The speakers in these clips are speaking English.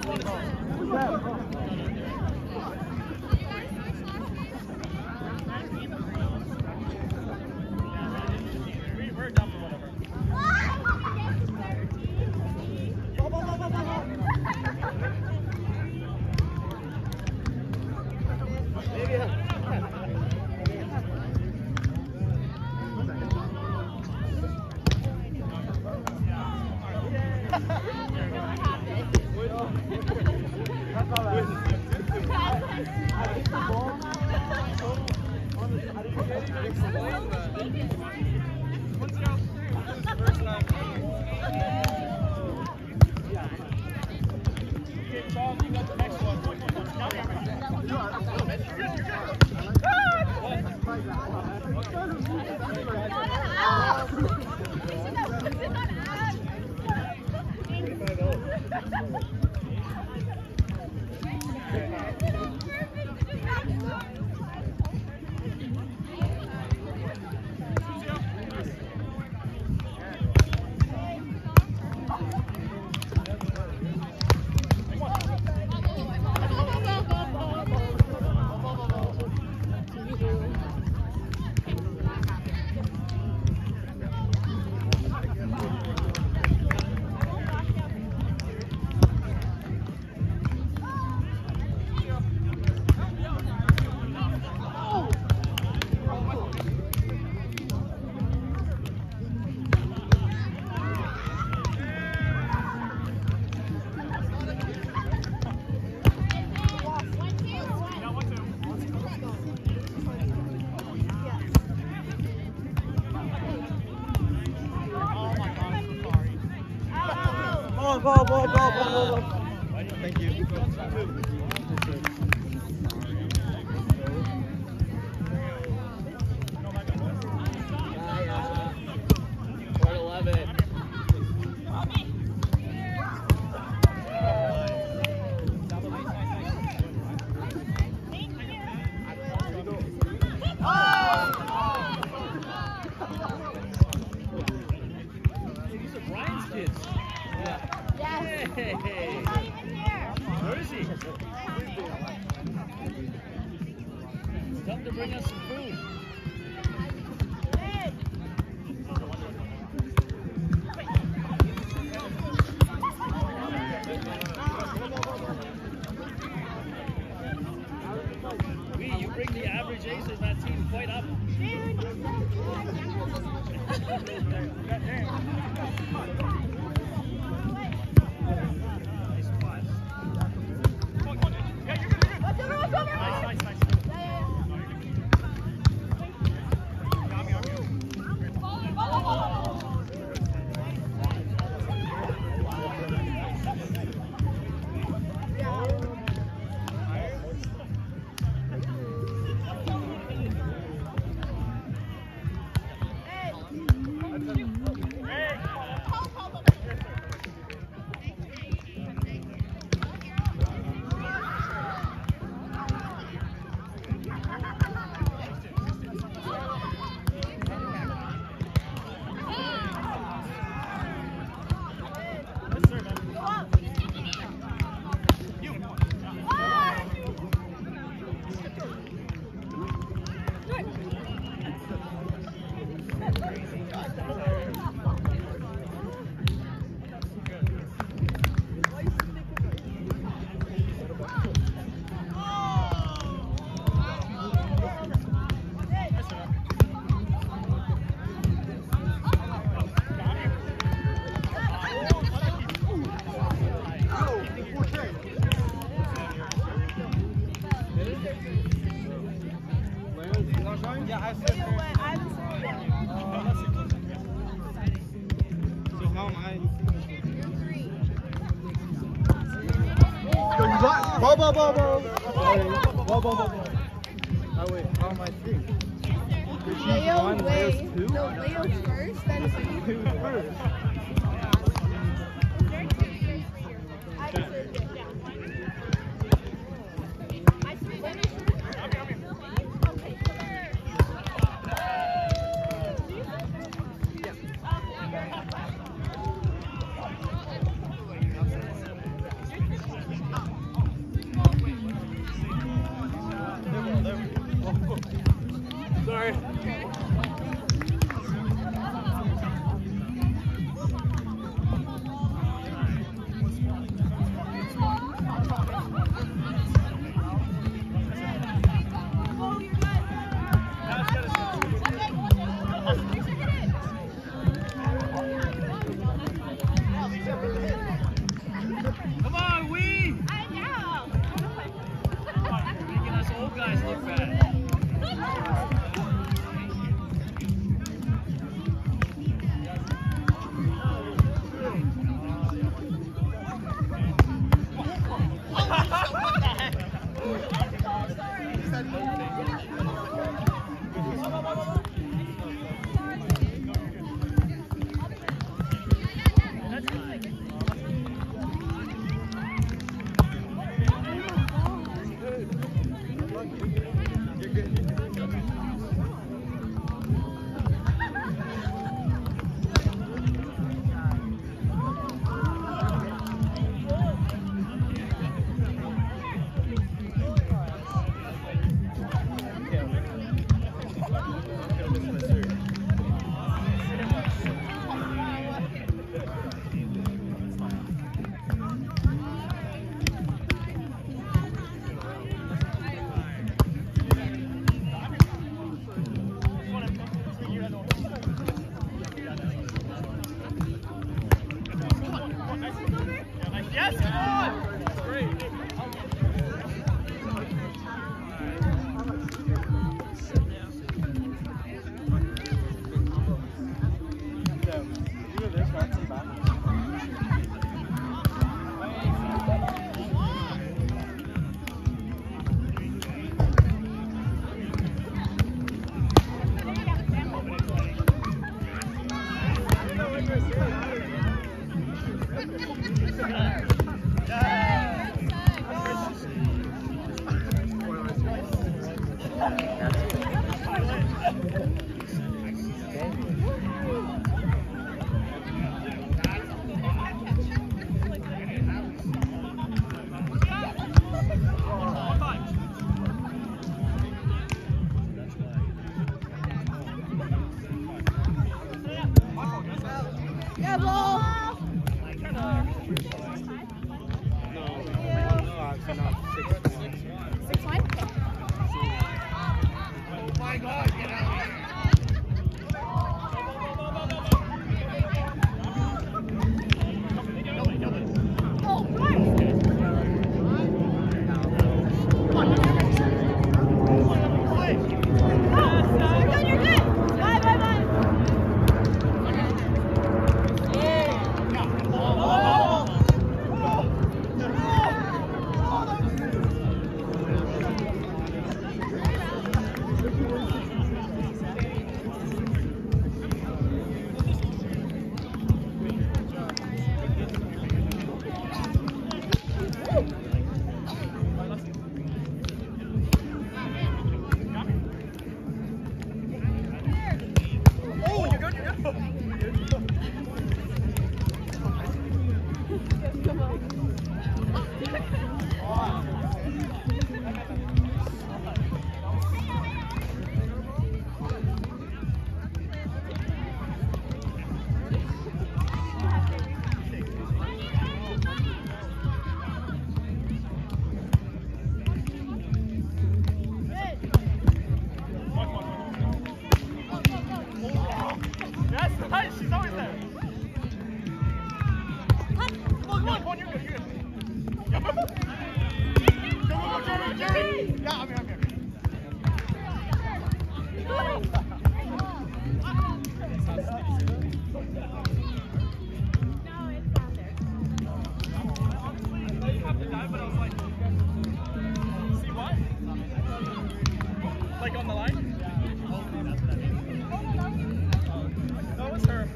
Ball. Thank you. Ball. Oh wait, how am I three? Leo, wait. No, Leo's first, then Who's first? Sorry. Come on, we! Making us old guys look bad. Yes, come on! Great. Yeah, ball. Six one. My God, get out! Oh, right. You're good. Bye, bye, bye. That's nice, she's always there. Come on, you're good, you're good. Go, Jerry! Yeah, I'm here. See what? Like on the line? That was her.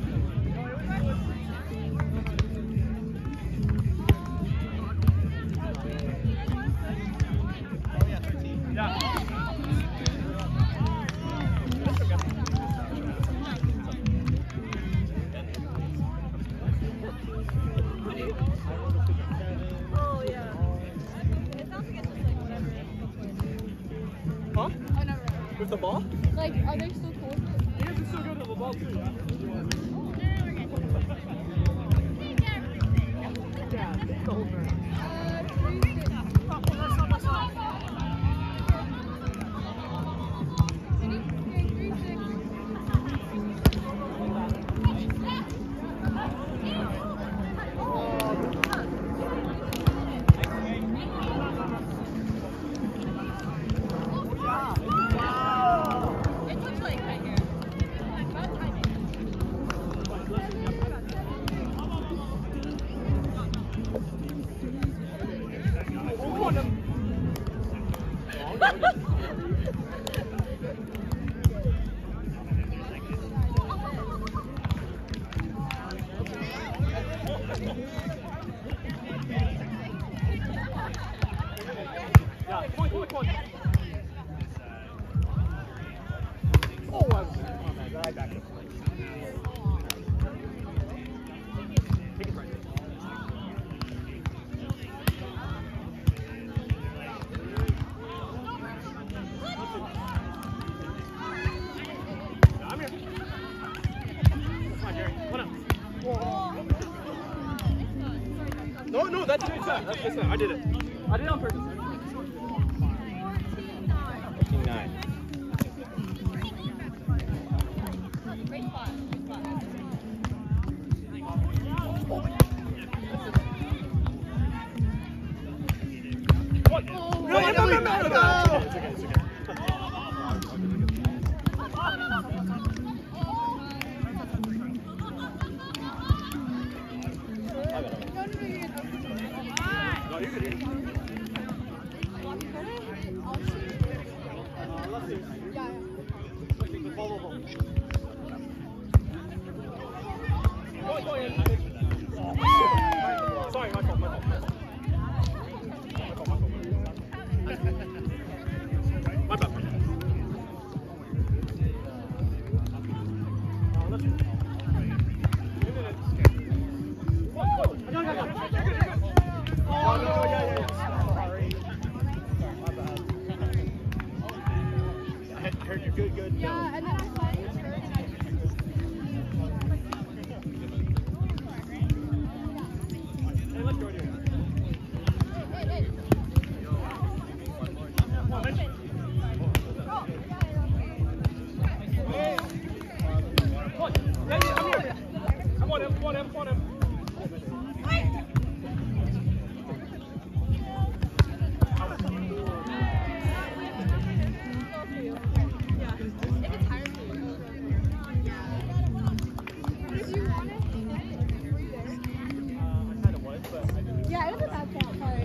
Oh yeah, 13. Yeah. Oh, yeah. It sounds like it's just like whatever. Huh? Oh, never mind. With the ball? Like, Like, are they still cool? You guys can still go to the ball too, yeah? Yeah, take the whole thing. 'Cause I did it. I did it on purpose. 59. What? No, it's okay. No, you're good. Go ahead. Sorry, my fault. My bad. Let's go. Oh, no, yeah. Sorry. My bad. I heard you good. Yeah, and then I thought it was her, and I Hey, let's go anyway. Hey. Come on, man. What? Yeah, I'm here. Come on, him. Yeah, it was a bad count, sorry.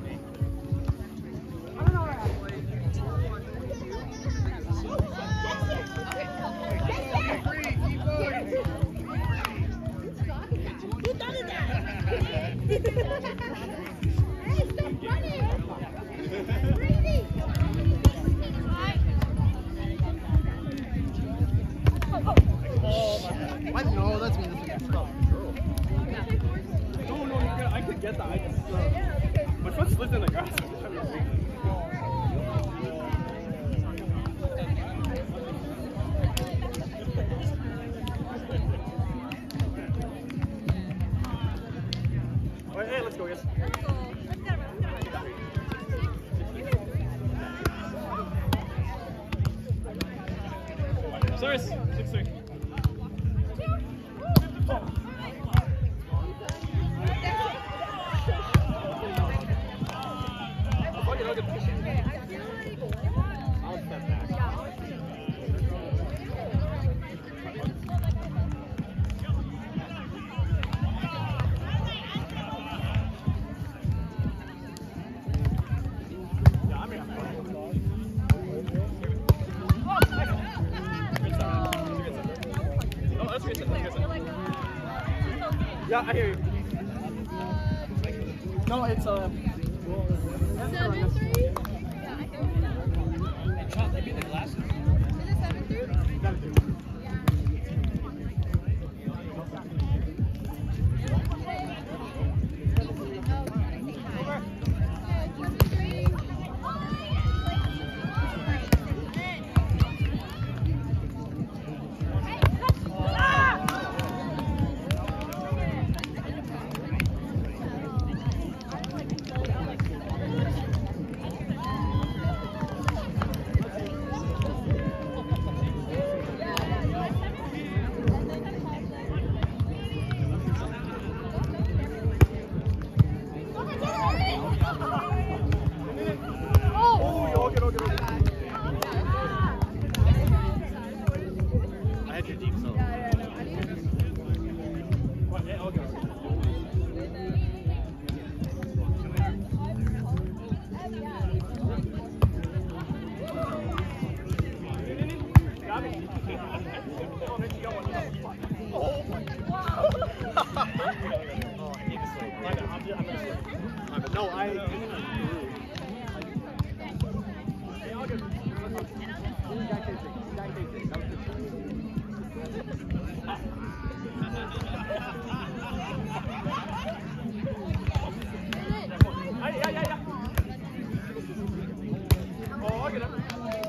Who done that? Hey, stop running! Breathing! What? No, that's me. Stop. No, you're good. I could get that. I just, my foot slipped in the grass. Wait, hey, let's go, guys. Service, 6-3. I'll step back. Yeah, I hear you. No, it's 7-3? Yeah, I hear you. Hey, Chop, they beat the glasses. Is it 7-3? No, I. Oh, I get him.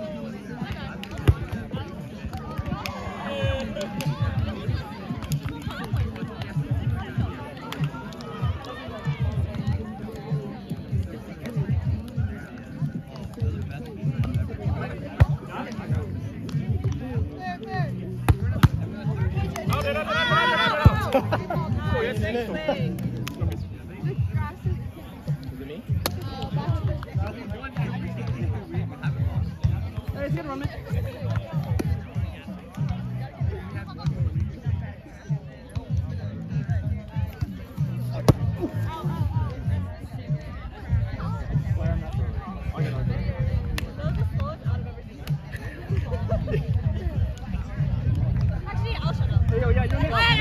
Actually, I'll shut up. Hey, yo, yeah, you're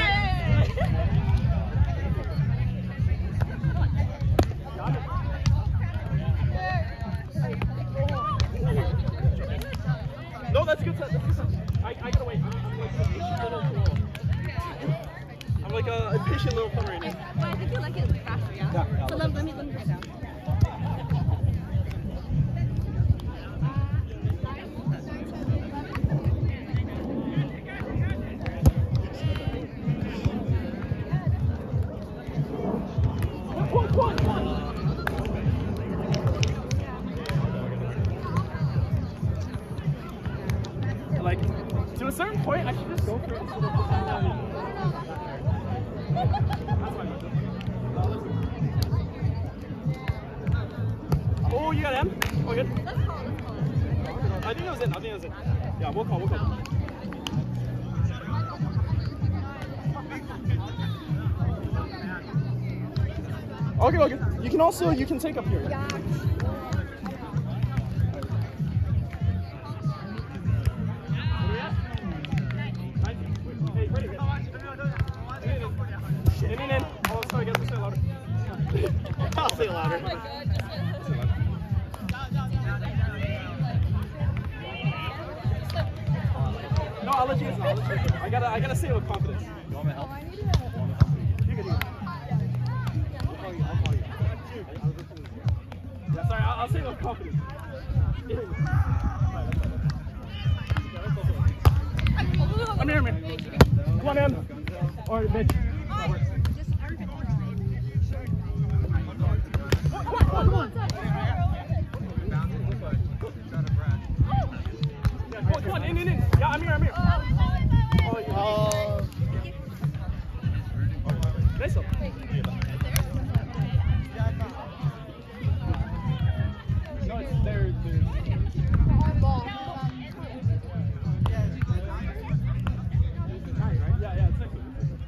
No, that's a good set. That's a good set. I gotta wait. I'm like a impatient little fun right now. Well, I think you like it faster, yeah? Yeah. So let me break down. Like, to a certain point, I should just go for it instead of Oh, you got M? Oh, good. I think it was in. Yeah, we'll call. Okay. You can take up here. Yeah. In. Oh, sorry, guys, say it louder. I'll say it louder. Oh my god. No, I'll let you guys know. I gotta say it with confidence. You want me to help? You can do it. I'll call you. Yeah, sorry, I'll say it with confidence. I'm here, man. Come on, man. Or bitch. That works. Come on. Yeah, come on, in. Yeah, I'm here. Oh, nice one. No, it's there. Yeah, it's like.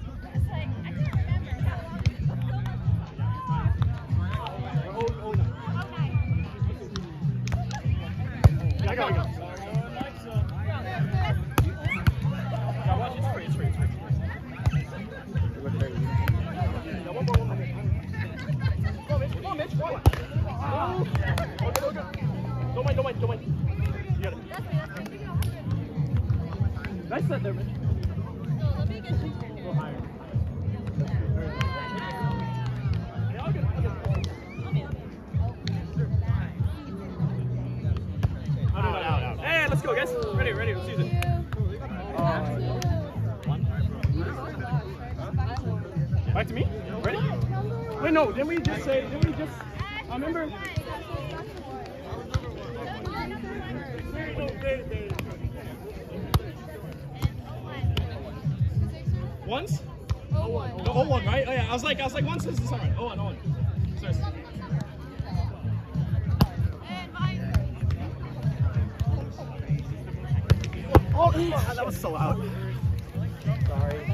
I got it. Yeah, watch it straight. Yeah, one more. Come on, Mitch. One. Okay. Don't mind. You got it. Nice set there, Mitch. No, let me get you. A little higher. Yeah, I'll get it. Out. Hey, let's go, guys. Ready. Let's use it. Back to me? Ready? Wait, no. Didn't we just? I remember. Once? No, 0-1, right? Oh yeah. I was like once is all right. 0-1. Sorry. Oh, that was so loud. Sorry.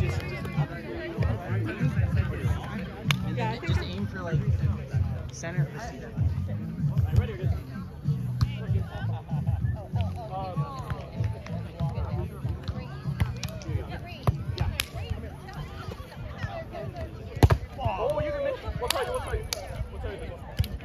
Yeah, I think just aim for like center or seat. Alright, ready or good? Oh, you can make. What side?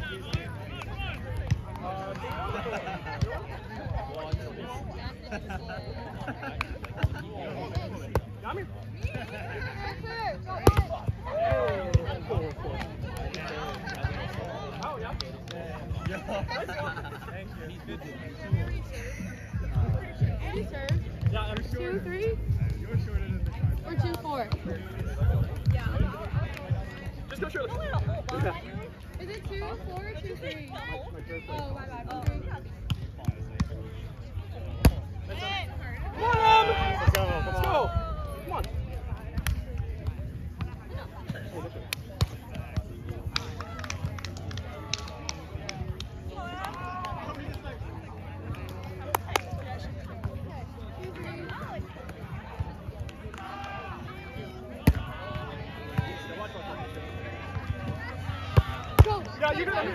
Got me? Oh, yeah. Thank you. Any serve? Yeah, I'm sure. 2, 3? You're shorter than the card. Or 2, 4? Just go short. Is it 2, 4, or 2, 3? Oh, my bad. 2, 3. Come on, Let's go. Come on. Go! Yeah, you got it.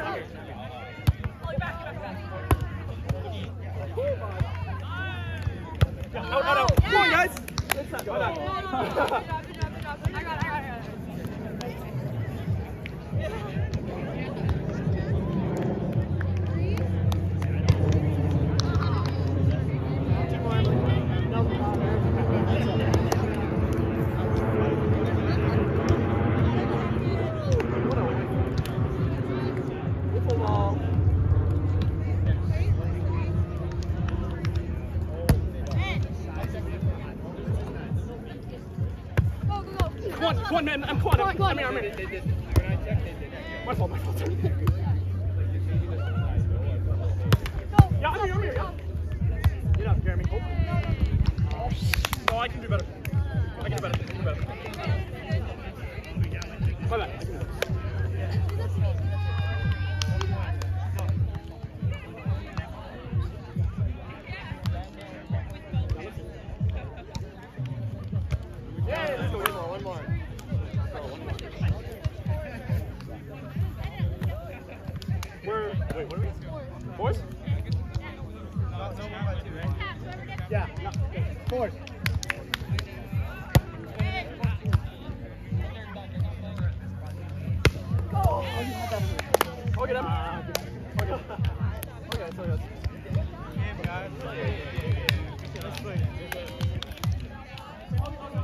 Yeah, out. Come on, guys. Go back. I got it. Come on, man. I'm Come on. in. My fault. Yeah, I'm here. Yeah. Get up, Jeremy. Oh. No, I can do better. Come back. Yeah, let's go. One more. Wait, what are we? Fours? Yeah. Fours. I'll get him. Okay, so Game, guys. Let's play.